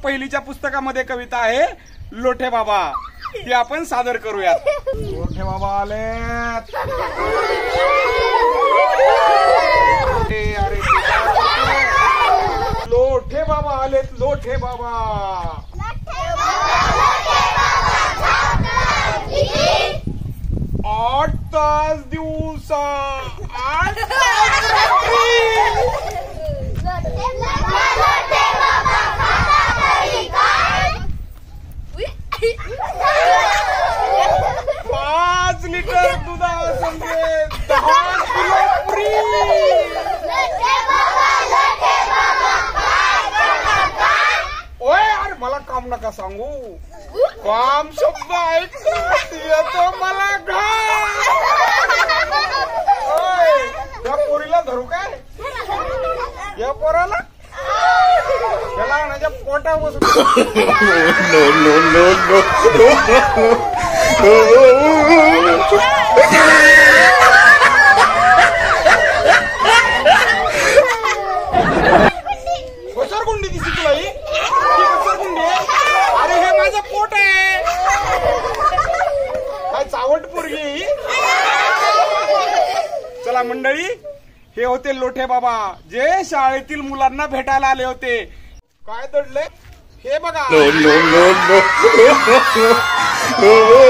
पहिलीच्या पुस्तकामध्ये कविता आहे लोठे बाबा, ती आपण सादर करूयात. लोठे बाबा आलेत. अरे लोठे बाबा आलेत. लोठे बाबा 8 तास दिवसा 8 5 लिटर दुधासंगे 10 किलो फ्री. ओय अरे मला काम नका सांगू. काम शब्द ऐकत येतो मला घाम. या पोरीला धरू काय? या पोराला त्याला माझ्या पोटा बसून. घसरगुंडी दिसली तुला ही? घसरगुंडी? अरे हे माझं पोट आहे. काय चावट पोरगी. चला मंडळी, हे होते लोठे बाबा जे शाळेतील मुलांना भेटायला आले होते. काय दडले हे बघा.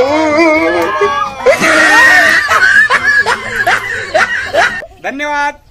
धन्यवाद.